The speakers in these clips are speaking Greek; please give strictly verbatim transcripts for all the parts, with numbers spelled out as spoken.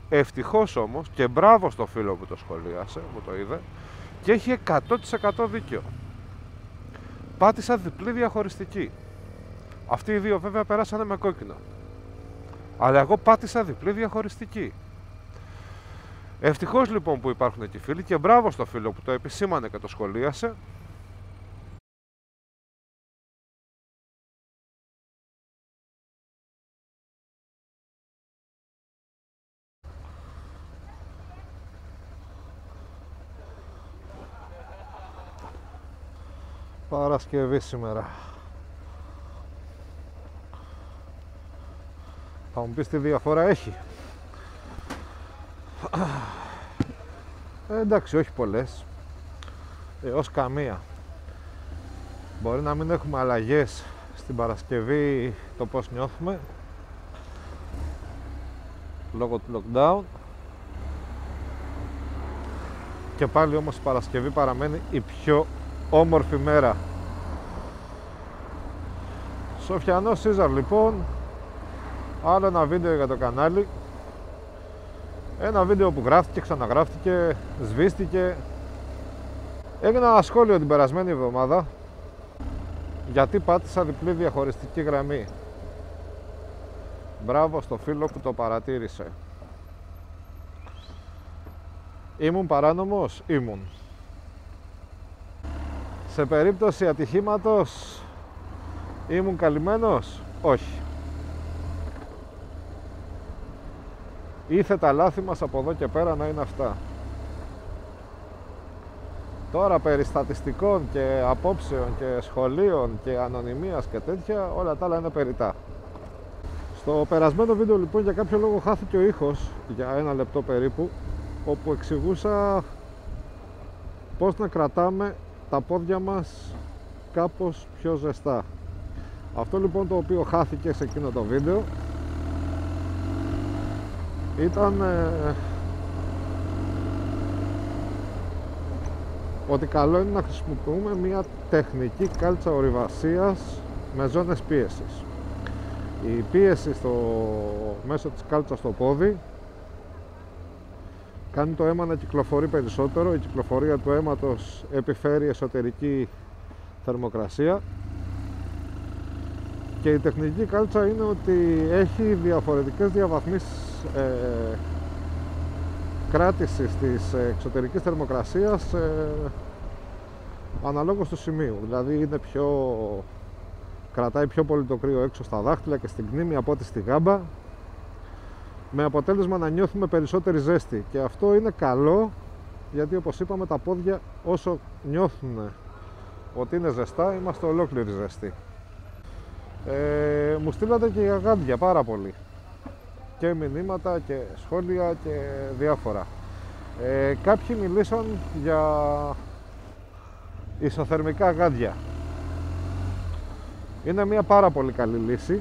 Ευτυχώς όμως, και μπράβο στο φίλο που το σχολίασε, που το είδε, και έχει εκατό τοις εκατό δίκιο. Πάτησα διπλή διαχωριστική. Αυτοί οι δύο βέβαια περάσανε με κόκκινο. Αλλά εγώ πάτησα διπλή διαχωριστική. Ευτυχώς λοιπόν που υπάρχουν εκεί φίλοι, και μπράβο στο φίλο που το επισήμανε και το σχολίασε. Παρασκευή σήμερα. Θα μου πεις τι διαφορά έχει. Ε, εντάξει, όχι πολλές, έως καμία. Μπορεί να μην έχουμε αλλαγές στην Παρασκευή το πώς νιώθουμε λόγω του lockdown, και πάλι όμως η Παρασκευή παραμένει η πιο όμορφη μέρα. Σοφιανός Σίζαρ λοιπόν, άλλο ένα βίντεο για το κανάλι. Ένα βίντεο που γράφτηκε, ξαναγράφτηκε, σβήστηκε. Έγινα ένα σχόλιο την περασμένη εβδομάδα γιατί πάτησα διπλή διαχωριστική γραμμή. Μπράβο στο φίλο που το παρατήρησε. Ήμουν παράνομος? Ήμουν. Σε περίπτωση ατυχήματος ήμουν καλυμμένος? Όχι. Ήθε τα λάθη μας από εδώ και πέρα να είναι αυτά. Τώρα περί στατιστικών και απόψεων και σχολείων και ανωνυμίας και τέτοια, όλα τα άλλα είναι περιττά. Στο περασμένο βίντεο λοιπόν για κάποιο λόγο χάθηκε ο ήχος για ένα λεπτό περίπου, όπου εξηγούσα πώς να κρατάμε τα πόδια μας κάπως πιο ζεστά. Αυτό λοιπόν το οποίο χάθηκε σε εκείνο το βίντεο ήταν ε, ότι καλό είναι να χρησιμοποιούμε μια τεχνική κάλτσα ορειβασίας με ζώνες πίεσης. Η πίεση στο μέσω της κάλτσας στο πόδι κάνει το αίμα να κυκλοφορεί περισσότερο, η κυκλοφορία του αίματος επιφέρει εσωτερική θερμοκρασία, και η τεχνική κάλτσα είναι ότι έχει διαφορετικές διαβαθμίσεις ε, κράτησης της εξωτερικής θερμοκρασίας ε, αναλόγως του σημείου. Δηλαδή είναι πιο, κρατάει πιο πολύ το κρύο έξω στα δάχτυλα και στην κνήμη από ό,τι στη γάμπα, με αποτέλεσμα να νιώθουμε περισσότερη ζέστη, και αυτό είναι καλό γιατί όπως είπαμε τα πόδια όσο νιώθουν ότι είναι ζεστά είμαστε ολόκληροι ζεστοί. Ε, μου στείλατε και για γάντια πάρα πολύ, και μηνύματα και σχόλια και διάφορα. Ε, κάποιοι μιλήσαν για ισοθερμικά γάντια. Είναι μια πάρα πολύ καλή λύση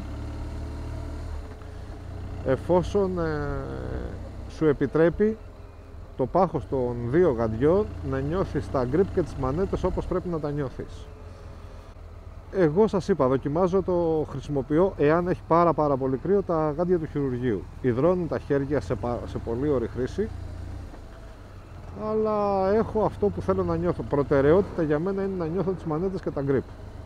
εφόσον ε, σου επιτρέπει το πάχος των δύο γαντιών να νιώθεις τα grip και τις μανέτες όπως πρέπει να τα νιώθεις. Εγώ σας είπα, δοκιμάζω, το χρησιμοποιώ εάν έχει πάρα πάρα πολύ κρύο τα γάντια του χειρουργείου. Υδρώνουν τα χέρια σε, σε πολύ ωρη χρήση, αλλά έχω αυτό που θέλω να νιώθω. Προτεραιότητα για μένα είναι να νιώθω τις μανέτες και τα grip.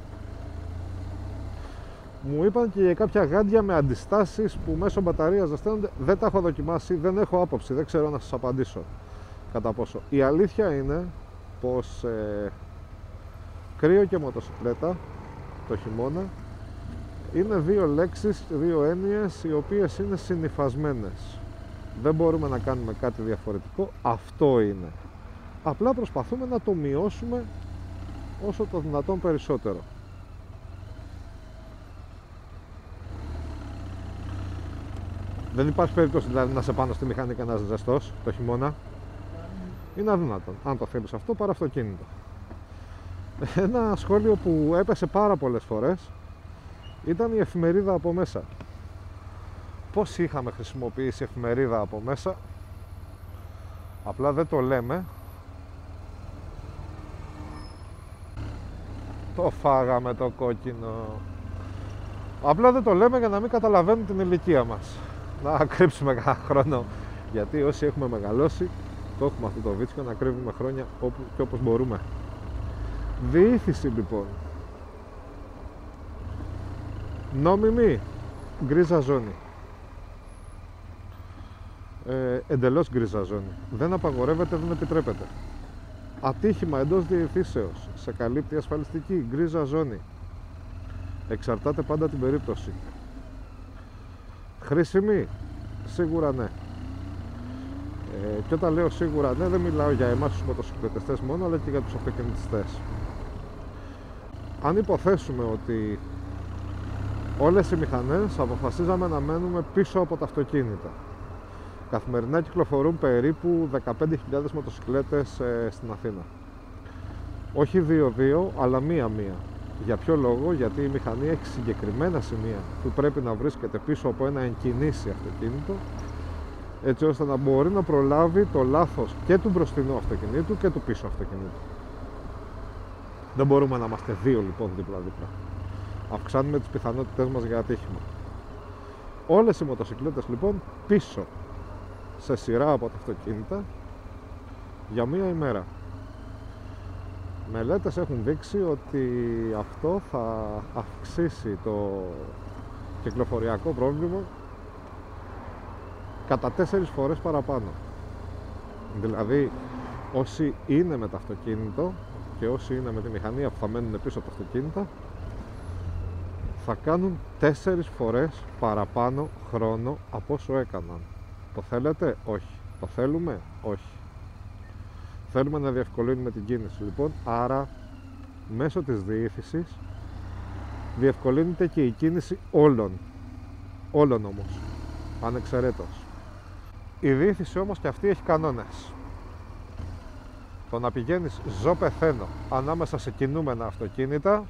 Μου είπαν και για κάποια γάντια με αντιστάσεις που μέσω μπαταρίας ζεσταίνονται. Δεν τα έχω δοκιμάσει, δεν έχω άποψη, δεν ξέρω να σας απαντήσω κατά πόσο. Η αλήθεια είναι πως ε, κρύο και μοτοσυκλέτα το χειμώνα είναι δύο λέξεις, δύο έννοιες οι οποίες είναι συνυφασμένες. Δεν μπορούμε να κάνουμε κάτι διαφορετικό, αυτό είναι. Απλά προσπαθούμε να το μειώσουμε όσο το δυνατόν περισσότερο. Δεν υπάρχει περίπτωση δηλαδή να σε πάνω στη μηχανή και να είσαι ζεστός το χειμώνα. Είναι αδύνατον. Αν το θέλεις αυτό, πάρε αυτοκίνητο. Ένα σχόλιο που έπεσε πάρα πολλές φορές ήταν η εφημερίδα από μέσα. Πώς είχαμε χρησιμοποιήσει εφημερίδα από μέσα, απλά δεν το λέμε. Το φάγαμε το κόκκινο. Απλά δεν το λέμε για να μην καταλαβαίνουν την ηλικία μας. Να κρύψουμε κανένα χρόνο Γιατί όσοι έχουμε μεγαλώσει, το έχουμε αυτό το βίτσιο να κρύβουμε χρόνια όπου και όπως μπορούμε. Διήθηση λοιπόν. Νόμιμη, γκρίζα ζώνη. Ε, εντελώς γκρίζα ζώνη. Δεν απαγορεύεται, δεν επιτρέπεται. Ατύχημα εντός διηθήσεως. Σε καλύπτει ασφαλιστική, γκρίζα ζώνη. Εξαρτάται πάντα την περίπτωση. Χρήσιμη, σίγουρα ναι. Ε, και όταν λέω σίγουρα ναι, δεν μιλάω για εμάς τους μοτοσυκλετιστές μόνο, αλλά και για τους αυτοκινητιστές. Αν υποθέσουμε ότι όλες οι μηχανές αποφασίζαμε να μένουμε πίσω από τα αυτοκίνητα. Καθημερινά κυκλοφορούν περίπου δεκαπέντε χιλιάδες μοτοσυκλέτες ε, στην Αθήνα. Όχι δύο-δύο, αλλά μία-μία. Για ποιο λόγο? Γιατί η μηχανή έχει συγκεκριμένα σημεία που πρέπει να βρίσκεται πίσω από ένα εγκινήσει αυτοκίνητο, έτσι ώστε να μπορεί να προλάβει το λάθος και του μπροστινού αυτοκινήτου και του πίσω αυτοκινήτου. Δεν μπορούμε να είμαστε δύο λοιπόν δίπλα-δίπλα. Αυξάνουμε τις πιθανότητες μας για ατύχημα. Όλες οι μοτοσυκλέτες λοιπόν πίσω σε σειρά από τα αυτοκίνητα για μία ημέρα. Μελέτες έχουν δείξει ότι αυτό θα αυξήσει το κυκλοφοριακό πρόβλημα κατά τέσσερις φορές παραπάνω. Δηλαδή όσοι είναι με το αυτοκίνητο και όσοι είναι με τη μηχανή που θα μένουν πίσω από τα αυτοκίνητα θα κάνουν τέσσερις φορές παραπάνω χρόνο από όσο έκαναν. Το θέλετε? Όχι. Το θέλουμε? Όχι. Θέλουμε να διευκολύνουμε την κίνηση λοιπόν, άρα μέσω της διήθησης διευκολύνεται και η κίνηση όλων. Όλων όμως, ανεξαιρέτως. Η διήθηση όμως και αυτή έχει κανόνες. Το να πηγαίνεις ζω πεθαίνω ανάμεσα σε κινούμενα αυτοκίνητα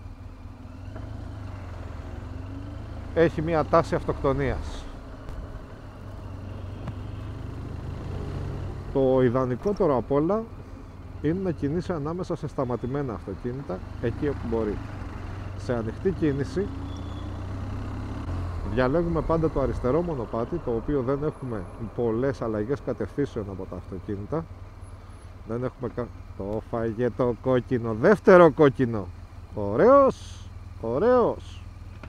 έχει μία τάση αυτοκτονίας. Το ιδανικότερο απ' όλα είναι να κινήσει ανάμεσα σε σταματημένα αυτοκίνητα εκεί όπου μπορεί. Σε ανοιχτή κίνηση διαλέγουμε πάντα το αριστερό μονοπάτι, το οποίο δεν έχουμε πολλές αλλαγές κατευθύνσεων από τα αυτοκίνητα. Δεν έχουμε κα... Το φάγε το κόκκινο, δεύτερο κόκκινο. Ωραίος, ωραίος.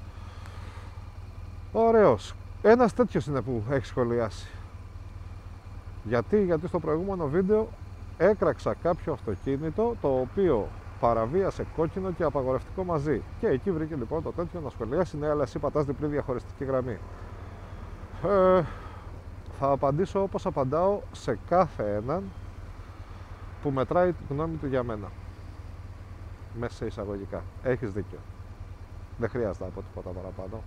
Ωραίος. Ένας τέτοιος είναι που έχει σχολιάσει. Γιατί, γιατί στο προηγούμενο βίντεο έκραξα κάποιο αυτοκίνητο το οποίο παραβίασε κόκκινο και απαγορευτικό μαζί. Και εκεί βρήκε λοιπόν το τέτοιο να σχολιάσει. Ναι, αλλά εσύ πατάς διπλή διαχωριστική γραμμή. Ε, θα απαντήσω όπως απαντάω σε κάθε έναν που μετράει τη γνώμη του για μένα. Μέσα σε εισαγωγικά. Έχεις δίκιο. Δεν χρειάζεται να πω τίποτα παραπάνω.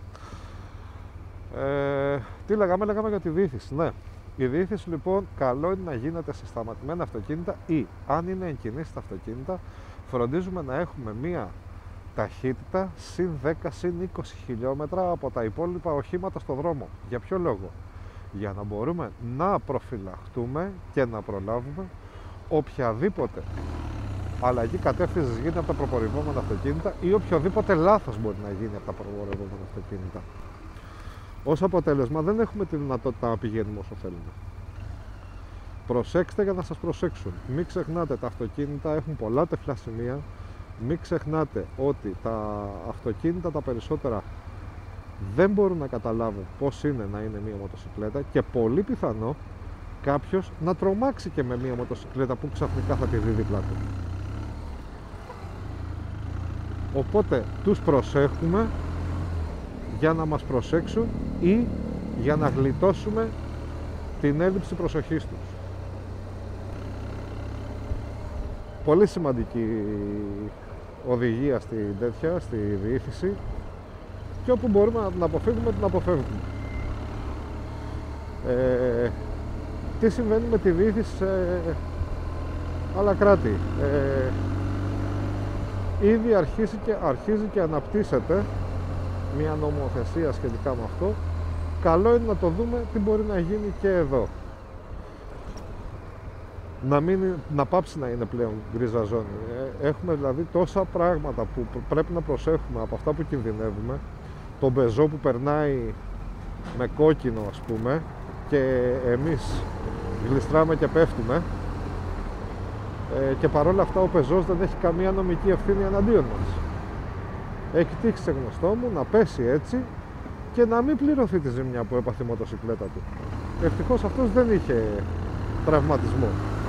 Ε, τι λέγαμε, λέγαμε για τη διήθηση. Ναι. Η διήθηση λοιπόν καλό είναι να γίνεται σε σταματημένα αυτοκίνητα ή αν είναι εγκινήσεις τα αυτοκίνητα φροντίζουμε να έχουμε μία ταχύτητα συν δέκα συν είκοσι χιλιόμετρα από τα υπόλοιπα οχήματα στο δρόμο. Για ποιο λόγο? Για να μπορούμε να προφυλαχτούμε και να προλάβουμε οποιαδήποτε αλλαγή κατεύθυνσης γίνεται από τα προπορευόμενα αυτοκίνητα ή οποιοδήποτε λάθος μπορεί να γίνει από τα προπορευόμενα αυτοκίνητα. Ως αποτέλεσμα δεν έχουμε τη δυνατότητα να πηγαίνουμε όσο θέλουμε. Προσέξτε για να σας προσέξουν. Μην ξεχνάτε, τα αυτοκίνητα έχουν πολλά τεφλά σημεία. Μην ξεχνάτε ότι τα αυτοκίνητα τα περισσότερα δεν μπορούν να καταλάβουν πώς είναι να είναι μία μοτοσυκλέτα και πολύ πιθανό κάποιος να τρομάξει και με μία μοτοσυκλέτα που ξαφνικά θα τη δει δίπλα του. Οπότε τους προσέχουμε για να μας προσέξουν ή για να γλιτώσουμε την έλλειψη προσοχής τους. Πολύ σημαντική οδηγία στη τέτοια, στη διήθηση και όπου μπορούμε να την αποφύγουμε, την αποφεύγουμε. Ε, τι συμβαίνει με τη διήθηση σε άλλα κράτη? Ε, ήδη αρχίζει και, αρχίζει και αναπτύσσεται μια νομοθεσία σχετικά με αυτό. Καλό είναι να το δούμε τι μπορεί να γίνει και εδώ. Να, μην, να πάψει να είναι πλέον γκρίζα ζώνη. Έχουμε δηλαδή τόσα πράγματα που πρέπει να προσέχουμε από αυτά που κινδυνεύουμε. Το μπεζό που περνάει με κόκκινο, ας πούμε, και εμείς γλιστράμε και πέφτουμε, ε, και παρόλα αυτά ο πεζός δεν έχει καμία νομική ευθύνη εναντίον μας. Έχει τύχει σε γνωστό μου να πέσει έτσι και να μην πληρωθεί τη ζημιά που έπαθε η μοτοσυκλέτα του. Ευτυχώς αυτός δεν είχε τραυματισμό.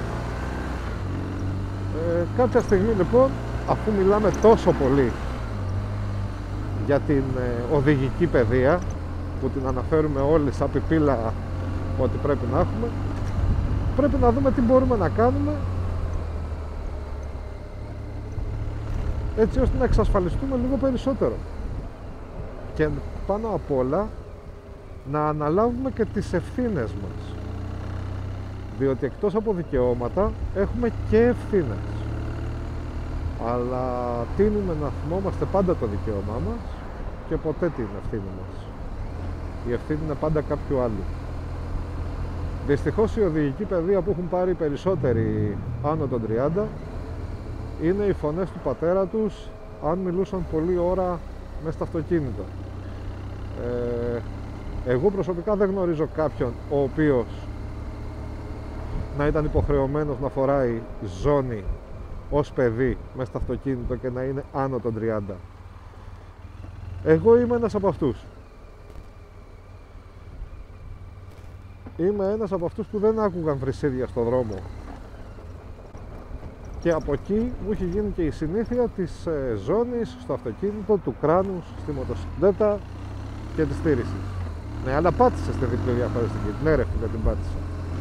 Ε, κάποια στιγμή λοιπόν, αφού μιλάμε τόσο πολύ για την ε, οδηγική παιδεία, που την αναφέρουμε όλοι σαν πιπίλα ότι πρέπει να έχουμε, πρέπει να δούμε τι μπορούμε να κάνουμε έτσι ώστε να εξασφαλιστούμε λίγο περισσότερο, και πάνω απ' όλα να αναλάβουμε και τις ευθύνες μας, διότι εκτός από δικαιώματα έχουμε και ευθύνες, αλλά τείνουμε να θυμόμαστε πάντα το δικαίωμά μας και ποτέ την ευθύνη μας. Η ευθύνη είναι πάντα κάποιου άλλου. Δυστυχώς η οδηγική παιδεία που έχουν πάρει οι περισσότεροι άνω των τριάντα είναι οι φωνές του πατέρα τους αν μιλούσαν πολλή ώρα μέσα στο αυτοκίνητο. Ε, εγώ προσωπικά δεν γνωρίζω κάποιον ο οποίος να ήταν υποχρεωμένος να φοράει ζώνη ως παιδί μέσα στο αυτοκίνητο και να είναι άνω των τριάντα. Εγώ είμαι ένας από αυτούς. Είμαι ένας από αυτούς που δεν άκουγαν βρυσίδια στο δρόμο. Και από εκεί μου έχει γίνει και η συνήθεια της ε, ζώνης στο αυτοκίνητο, του κράνους, στη μοτοσυκλέτα και της στήρησης. Ναι, αλλά πάτησε στη διπλή διαχωριστική. Ναι ρε φίλε, την πάτησα.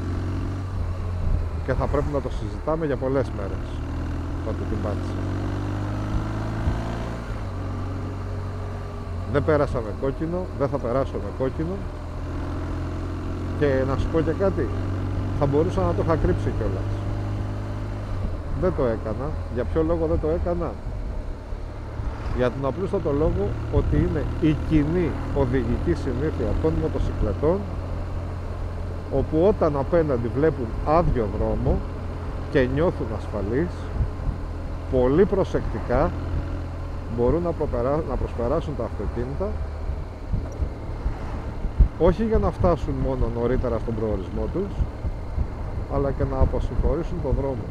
Και θα πρέπει να το συζητάμε για πολλές μέρες ότι την πάτησα. Δεν πέρασα με κόκκινο, δεν θα περάσω με κόκκινο. Και να σου πω και κάτι, θα μπορούσα να το είχα κρύψει κιόλας. Δεν το έκανα. Για ποιο λόγο δεν το έκανα? Για τον απλούστατο λόγο ότι είναι η κοινή οδηγική συνήθεια των μοτοσυκλετών, όπου όταν απέναντι βλέπουν άδειο δρόμο και νιώθουν ασφαλείς, πολύ προσεκτικά μπορούν να, προπερα... να προσπεράσουν τα αυτοκίνητα, όχι για να φτάσουν μόνο νωρίτερα στον προορισμό τους, αλλά και να αποσυμφορήσουν τον δρόμο.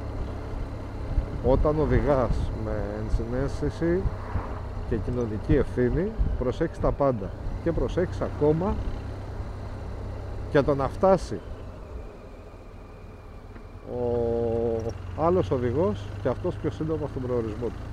Όταν οδηγάς με ενσυναίσθηση και κοινωνική ευθύνη, προσέχεις τα πάντα και προσέχεις ακόμα και το να φτάσει ο άλλος οδηγός και αυτός πιο σύντομα στον προορισμό του.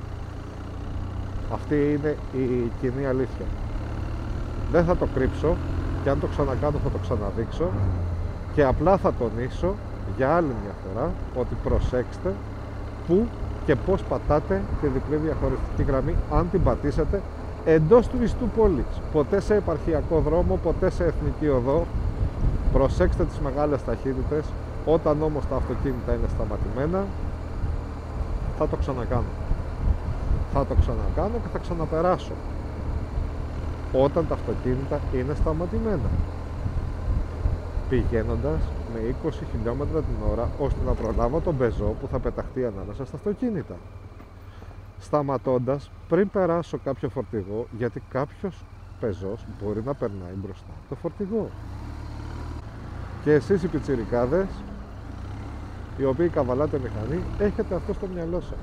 Αυτή είναι η κοινή αλήθεια. Δεν θα το κρύψω, και αν το ξανακάνω θα το ξαναδείξω, και απλά θα τονίσω για άλλη μια φορά ότι προσέξτε πού και πώς πατάτε τη διπλή διαχωριστική γραμμή, αν την πατήσετε εντός του ιστού πόλης. Ποτέ σε επαρχιακό δρόμο, ποτέ σε εθνική οδό. Προσέξτε τις μεγάλες ταχύτητες. Όταν όμως τα αυτοκίνητα είναι σταματημένα, θα το ξανακάνω. Θα το ξανακάνω και θα ξαναπεράσω όταν τα αυτοκίνητα είναι σταματημένα, πηγαίνοντας με είκοσι χιλιόμετρα την ώρα, ώστε να προλάβω τον πεζό που θα πεταχτεί ανάμεσα στα αυτοκίνητα, σταματώντας πριν περάσω κάποιο φορτηγό, γιατί κάποιος πεζός μπορεί να περνάει μπροστά το φορτηγό. Και εσείς οι πιτσιρικάδες, οι οποίοι καβαλάτε μηχανή, έχετε αυτό στο μυαλό σας.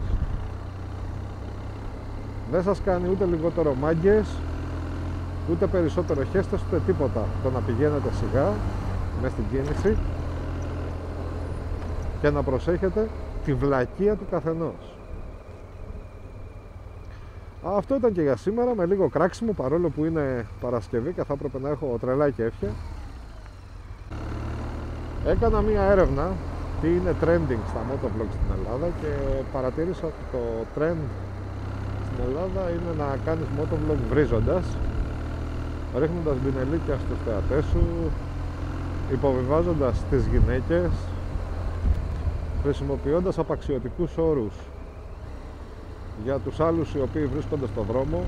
Δεν σας κάνει ούτε λιγότερο μάγκες, ούτε περισσότερο χέστες, ούτε τίποτα το να πηγαίνετε σιγά μες στην κίνηση και να προσέχετε τη βλακεία του καθενός. Αυτό ήταν και για σήμερα, με λίγο κράξιμο, παρόλο που είναι Παρασκευή και θα έπρεπε να έχω τρελά κέφια. Έκανα μία έρευνα τι είναι trending στα motovlog στην Ελλάδα και παρατήρησα ότι το trend στην Ελλάδα είναι να κάνεις motovlog βρίζοντας, ρίχνοντας μπινελίκια στους θεατές σου, υποβιβάζοντας τις γυναίκες, χρησιμοποιώντας απαξιωτικούς όρους για τους άλλους οι οποίοι βρίσκονται στον δρόμο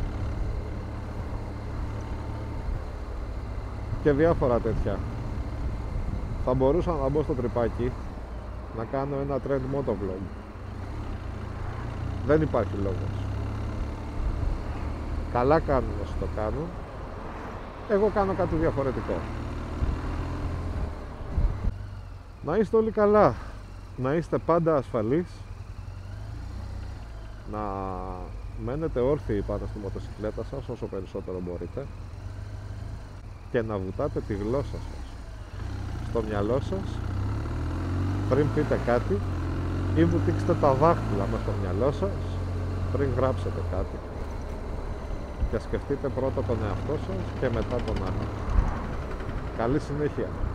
και διάφορα τέτοια. Θα μπορούσα να μπω στο τρυπάκι να κάνω ένα trend motovlog. Δεν υπάρχει λόγος. Καλά κάνουν όσοι το κάνουν. Εγώ κάνω κάτι διαφορετικό. Να είστε όλοι καλά, να είστε πάντα ασφαλείς, να μένετε όρθιοι πάνω στη μοτοσυκλέτα σας όσο περισσότερο μπορείτε και να βουτάτε τη γλώσσα σας στο μυαλό σας πριν πείτε κάτι ή βουτήξτε τα δάχτυλα μες στο μυαλό σας πριν γράψετε κάτι και σκεφτείτε πρώτα τον εαυτό σας και μετά τον άλλο. Καλή συνέχεια.